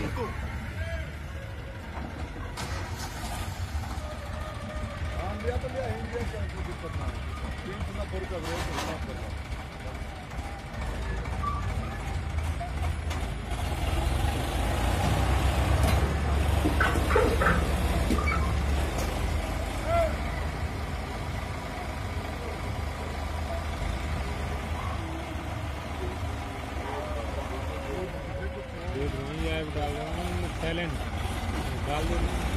लिया तो लिया, इंडिया का कोई दिक्कत ना है, इतना कर कर रहे हो डाल दो साइलेंट डाल दो।